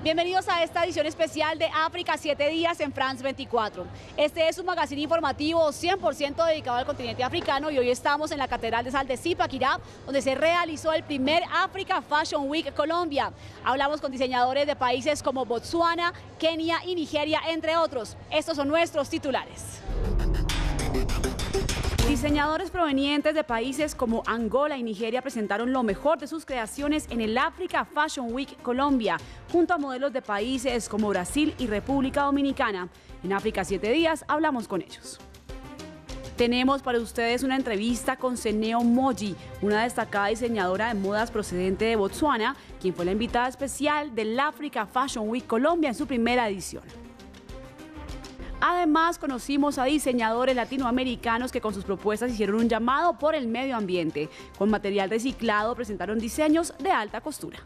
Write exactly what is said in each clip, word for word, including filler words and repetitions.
Bienvenidos a esta edición especial de África siete días en France veinticuatro. Este es un magazine informativo cien por ciento dedicado al continente africano y hoy estamos en la Catedral de Sal de Zipaquirá, donde se realizó el primer Africa Fashion Week Colombia. Hablamos con diseñadores de países como Botsuana, Kenia y Nigeria, entre otros. Estos son nuestros titulares. Diseñadores provenientes de países como Angola y Nigeria presentaron lo mejor de sus creaciones en el Africa Fashion Week Colombia, junto a modelos de países como Brasil y República Dominicana. En África siete días hablamos con ellos. Tenemos para ustedes una entrevista con Seneo Moji, una destacada diseñadora de modas procedente de Botsuana, quien fue la invitada especial del Africa Fashion Week Colombia en su primera edición. Además, conocimos a diseñadores latinoamericanos que con sus propuestas hicieron un llamado por el medio ambiente. Con material reciclado presentaron diseños de alta costura.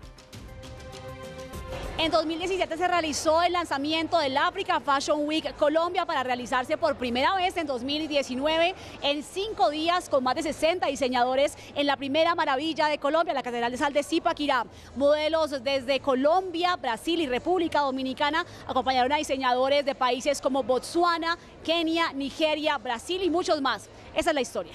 En dos mil diecisiete se realizó el lanzamiento del Africa Fashion Week Colombia para realizarse por primera vez en dos mil diecinueve en cinco días con más de sesenta diseñadores en la primera maravilla de Colombia, la Catedral de Sal de Zipaquirá. Modelos desde Colombia, Brasil y República Dominicana acompañaron a diseñadores de países como Botsuana, Kenia, Nigeria, Brasil y muchos más. Esa es la historia.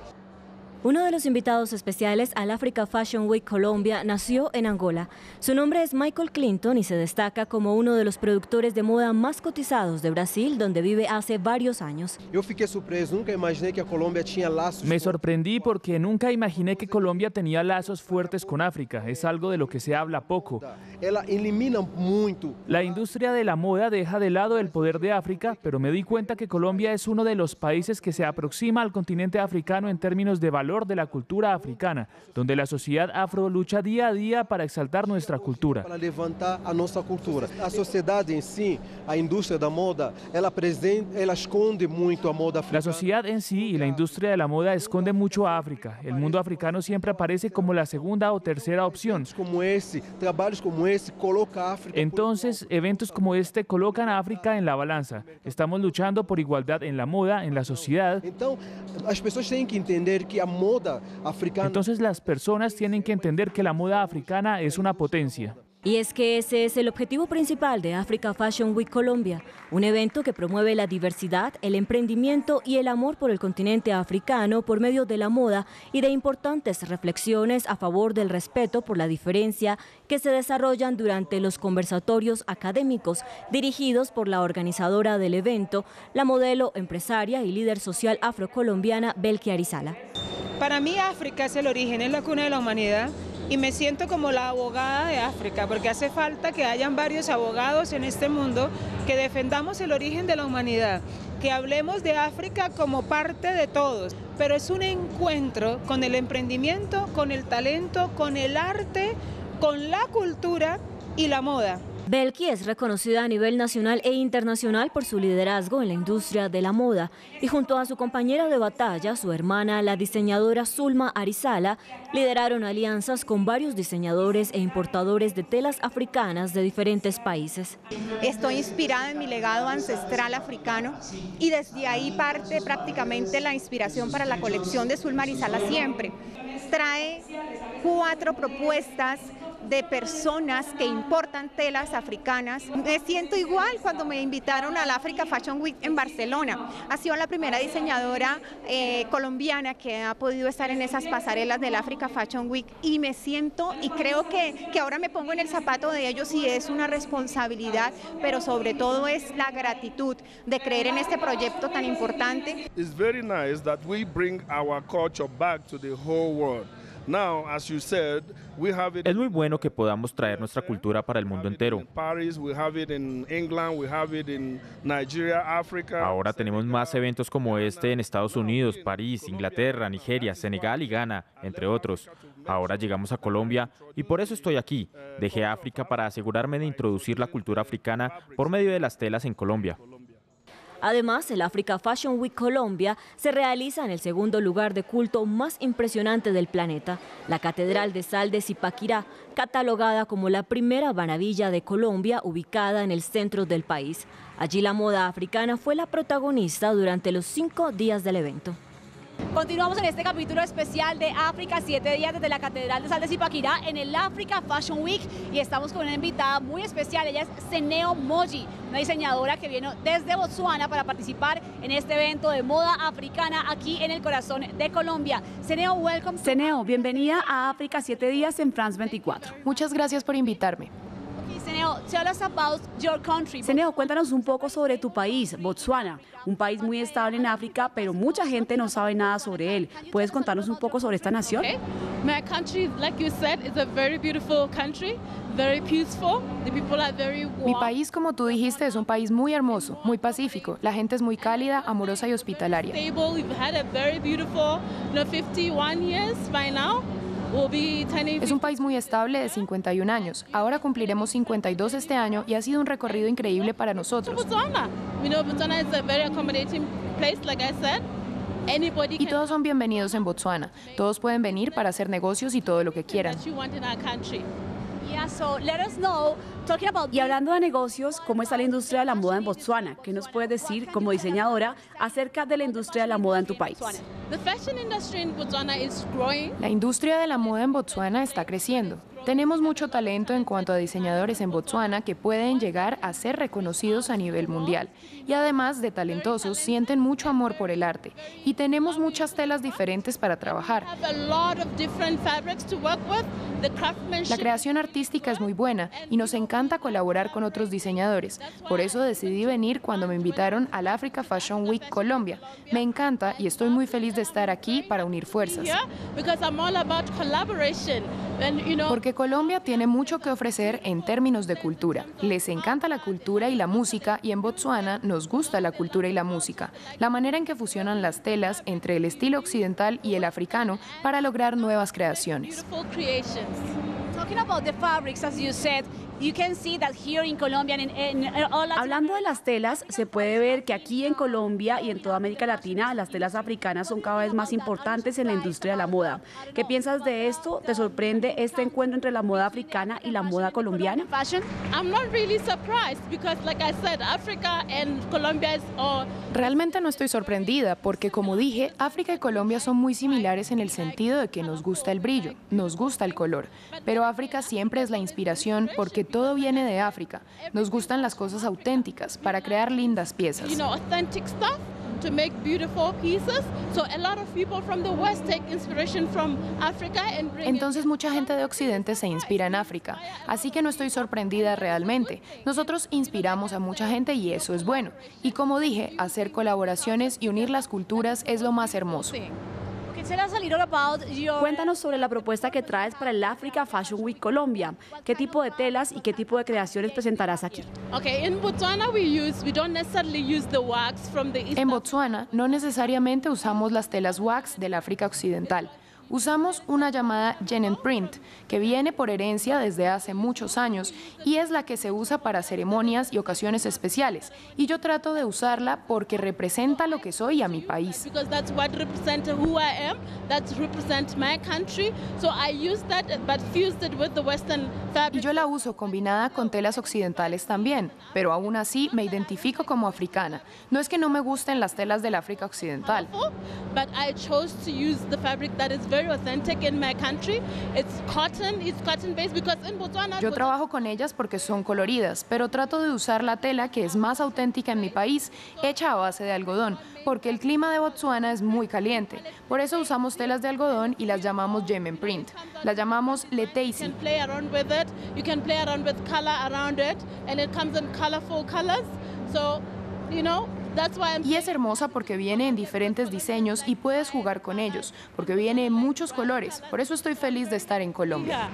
Uno de los invitados especiales al Africa Fashion Week Colombia nació en Angola. Su nombre es Michael Clinton y se destaca como uno de los productores de moda más cotizados de Brasil, donde vive hace varios años. Yo fiquei surpreso, nunca imaginé que Colombia tenía lazos. Me sorprendí porque nunca imaginé que Colombia tenía lazos fuertes con África. Es algo de lo que se habla poco. Ela elimina mucho. La industria de la moda deja de lado el poder de África, pero me di cuenta que Colombia es uno de los países que se aproxima al continente africano en términos de valor de la cultura africana, donde la sociedad afro lucha día a día para exaltar nuestra cultura. Para levantar a nuestra cultura. La sociedad en sí, la industria de la moda, ela presente, ela esconde mucho a moda africana. La sociedad en sí y la industria de la moda esconde mucho a África. El mundo africano siempre aparece como la segunda o tercera opción. Como ese, trabajos como ese, coloca a África. Entonces, eventos como este colocan a África en la balanza. Estamos luchando por igualdad en la moda, en la sociedad. Entonces, las personas tienen que entender que a moda africana. Entonces las personas tienen que entender que la moda africana es una potencia. Y es que ese es el objetivo principal de Africa Fashion Week Colombia, un evento que promueve la diversidad, el emprendimiento y el amor por el continente africano por medio de la moda y de importantes reflexiones a favor del respeto por la diferencia que se desarrollan durante los conversatorios académicos dirigidos por la organizadora del evento, la modelo, empresaria y líder social afrocolombiana Belki Arizala. Para mí África es el origen, es la cuna de la humanidad y me siento como la abogada de África porque hace falta que hayan varios abogados en este mundo que defendamos el origen de la humanidad, que hablemos de África como parte de todos, pero es un encuentro con el emprendimiento, con el talento, con el arte, con la cultura y la moda. Belki es reconocida a nivel nacional e internacional por su liderazgo en la industria de la moda y junto a su compañera de batalla, su hermana, la diseñadora Zulma Arizala, lideraron alianzas con varios diseñadores e importadores de telas africanas de diferentes países. Estoy inspirada en mi legado ancestral africano y desde ahí parte prácticamente la inspiración para la colección de Zulma Arizala siempre. Trae cuatro propuestas de personas que importan telas africanas. Me siento igual cuando me invitaron al Africa Fashion Week en Barcelona. Ha sido la primera diseñadora eh, colombiana que ha podido estar en esas pasarelas del Africa Fashion Week y me siento y creo que, que ahora me pongo en el zapato de ellos y es una responsabilidad, pero sobre todo es la gratitud de creer en este proyecto tan importante. It's very nice that we bring our culture back to the whole world. Now, as you said, we have it. Es muy bueno que podamos traer nuestra cultura para el mundo entero. Ahora tenemos más eventos como este en Estados Unidos, París, Inglaterra, Nigeria, Senegal y Ghana, entre otros. Ahora llegamos a Colombia y por eso estoy aquí. Dejé África para asegurarme de introducir la cultura africana por medio de las telas en Colombia. Además, el Africa Fashion Week Colombia se realiza en el segundo lugar de culto más impresionante del planeta, la Catedral de Sal de Zipaquirá, catalogada como la primera maravilla de Colombia, ubicada en el centro del país. Allí la moda africana fue la protagonista durante los cinco días del evento. Continuamos en este capítulo especial de África, siete días desde la Catedral de Sal de Zipaquirá en el Africa Fashion Week y estamos con una invitada muy especial, ella es Seneo Moji, una diseñadora que vino desde Botsuana para participar en este evento de moda africana aquí en el corazón de Colombia. Seneo, welcome. Seneo, bienvenida a África, siete días en France veinticuatro. Muchas gracias por invitarme. Seneo, tell us about your country. Seneo, cuéntanos un poco sobre tu país, Botsuana, un país muy estable en África, pero mucha gente no sabe nada sobre él. ¿Puedes contarnos un poco sobre esta nación? Okay. My country, like you said, is a very beautiful country, very peaceful. The people are very warm. Mi país, como tú dijiste, es un país muy hermoso, muy pacífico. La gente es muy cálida, amorosa y hospitalaria. Stable. We've had a very beautiful, you know, fifty-one years by now. Es un país muy estable de cincuenta y un años. Ahora cumpliremos cincuenta y dos este año y ha sido un recorrido increíble para nosotros. Y todos son bienvenidos en Botsuana. Todos pueden venir para hacer negocios y todo lo que quieran. Y hablando de negocios, ¿cómo está la industria de la moda en Botsuana? ¿Qué nos puedes decir como diseñadora acerca de la industria de la moda en tu país? La industria de la moda en Botsuana está creciendo. Tenemos mucho talento en cuanto a diseñadores en Botsuana que pueden llegar a ser reconocidos a nivel mundial. Y además de talentosos, sienten mucho amor por el arte. Y tenemos muchas telas diferentes para trabajar. La creación artística es muy buena y nos encanta colaborar con otros diseñadores. Por eso decidí venir cuando me invitaron al Africa Fashion Week Colombia. Me encanta y estoy muy feliz de estar aquí para unir fuerzas. Porque Colombia tiene mucho que ofrecer en términos de cultura. Les encanta la cultura y la música y en Botsuana nos gusta la cultura y la música. La manera en que fusionan las telas entre el estilo occidental y el africano para lograr nuevas creaciones. Hablando de las telas, se puede ver que aquí en Colombia y en toda América Latina las telas africanas son cada vez más importantes en la industria de la moda. ¿Qué piensas de esto? ¿Te sorprende este encuentro entre la moda africana y la moda colombiana? Realmente no estoy sorprendida porque, como dije, África y Colombia son muy similares en el sentido de que nos gusta el brillo, nos gusta el color, pero África siempre es la inspiración porque todo viene de África. Nos gustan las cosas auténticas para crear lindas piezas. Entonces mucha gente de Occidente se inspira en África, así que no estoy sorprendida realmente. Nosotros inspiramos a mucha gente y eso es bueno. Y como dije, hacer colaboraciones y unir las culturas es lo más hermoso. Cuéntanos sobre la propuesta que traes para el Africa Fashion Week Colombia. ¿Qué tipo de telas y qué tipo de creaciones presentarás aquí? En Botsuana no necesariamente usamos las telas wax del África Occidental. Usamos una llamada Genuine Print, que viene por herencia desde hace muchos años y es la que se usa para ceremonias y ocasiones especiales. Y yo trato de usarla porque representa lo que soy a mi país. Y yo la uso combinada con telas occidentales también, pero aún así me identifico como africana. No es que no me gusten las telas del África Occidental. Yo trabajo con ellas porque son coloridas, pero trato de usar la tela que es más auténtica en mi país, hecha a base de algodón, porque el clima de Botsuana es muy caliente. Por eso usamos telas de algodón y las llamamos Genuine Print. Las llamamos Leteisi. Y es hermosa porque viene en diferentes diseños y puedes jugar con ellos, porque viene en muchos colores. Por eso estoy feliz de estar en Colombia.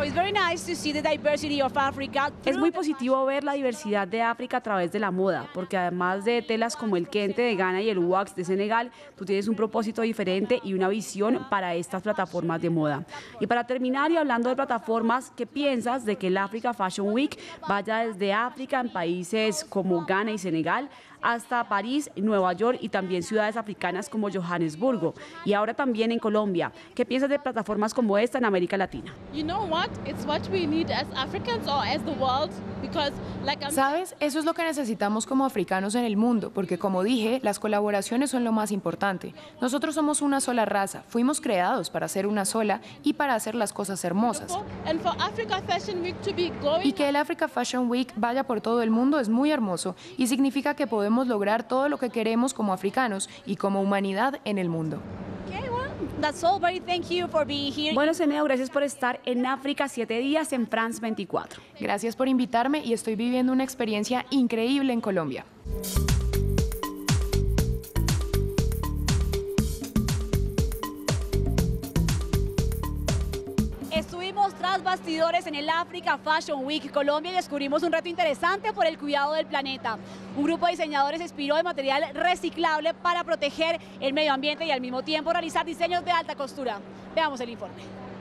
Es muy positivo ver la diversidad de África a través de la moda, porque además de telas como el kente de Ghana y el wax de Senegal, tú tienes un propósito diferente y una visión para estas plataformas de moda. Y para terminar, y hablando de plataformas, ¿qué piensas de que el Africa Fashion Week vaya desde África en países como Ghana y Senegal hasta París, Nueva York y también ciudades africanas como Johannesburgo. Y ahora también en Colombia. ¿Qué piensas de plataformas como esta en América Latina? You know what? It's what we need as Africans or as the world because like I'm... ¿Sabes? Eso es lo que necesitamos como africanos en el mundo, porque como dije, las colaboraciones son lo más importante. Nosotros somos una sola raza, fuimos creados para ser una sola y para hacer las cosas hermosas. And for Africa Fashion Week to be going... Y que el Africa Fashion Week vaya por todo el mundo es muy hermoso y significa que podemos lograr todo lo que queremos como africanos y como humanidad en el mundo. That's all, buddy. Thank you for being here. Bueno, Seneo, gracias por estar en África siete días en France veinticuatro. Gracias por invitarme y estoy viviendo una experiencia increíble en Colombia. Estuvimos tras bastidores en el Africa Fashion Week Colombia y descubrimos un reto interesante por el cuidado del planeta. Un grupo de diseñadores se inspiró de material reciclable para proteger el medio ambiente y al mismo tiempo realizar diseños de alta costura. Veamos el informe.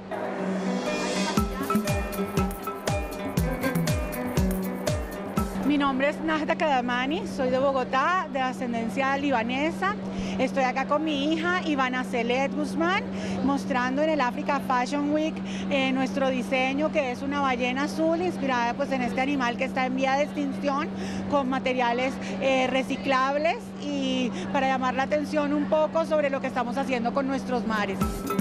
Mi nombre es Najda Kadamani, soy de Bogotá, de ascendencia libanesa. Estoy acá con mi hija Ivana Celet Guzmán, mostrando en el Africa Fashion Week eh, nuestro diseño, que es una ballena azul inspirada pues, en este animal que está en vía de extinción, con materiales eh, reciclables y para llamar la atención un poco sobre lo que estamos haciendo con nuestros mares.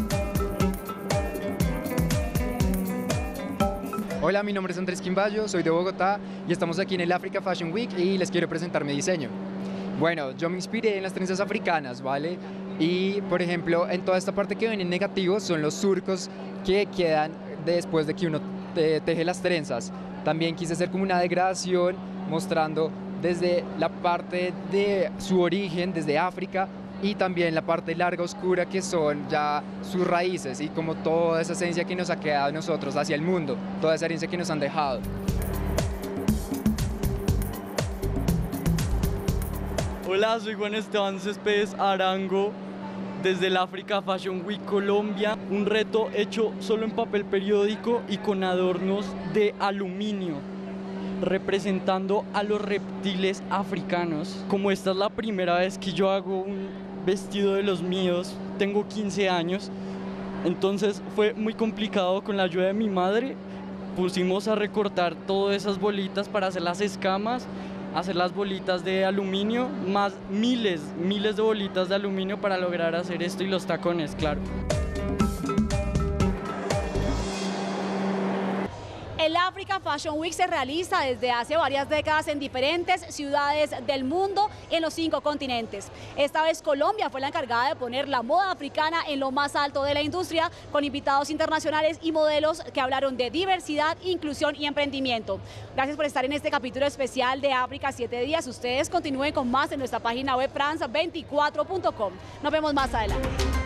Hola, mi nombre es Andrés Quimbayo, soy de Bogotá y estamos aquí en el Africa Fashion Week y les quiero presentar mi diseño. Bueno, yo me inspiré en las trenzas africanas, ¿vale? Y, por ejemplo, en toda esta parte que ven en negativo son los surcos que quedan después de que uno te teje las trenzas. También quise hacer como una degradación mostrando desde la parte de su origen, desde África, y también la parte larga oscura que son ya sus raíces y como toda esa esencia que nos ha quedado a nosotros hacia el mundo, toda esa herencia que nos han dejado. Hola, soy Juan Esteban Céspedes Arango desde el Africa Fashion Week Colombia, un reto hecho solo en papel periódico y con adornos de aluminio, representando a los reptiles africanos. Como esta es la primera vez que yo hago un vestido de los míos, tengo quince años, entonces fue muy complicado. Con la ayuda de mi madre pusimos a recortar todas esas bolitas para hacer las escamas, hacer las bolitas de aluminio, más miles, miles de bolitas de aluminio para lograr hacer esto, y los tacones, claro. El Africa Fashion Week se realiza desde hace varias décadas en diferentes ciudades del mundo y en los cinco continentes. Esta vez Colombia fue la encargada de poner la moda africana en lo más alto de la industria, con invitados internacionales y modelos que hablaron de diversidad, inclusión y emprendimiento. Gracias por estar en este capítulo especial de África siete días. Ustedes continúen con más en nuestra página web france veinticuatro punto com. Nos vemos más adelante.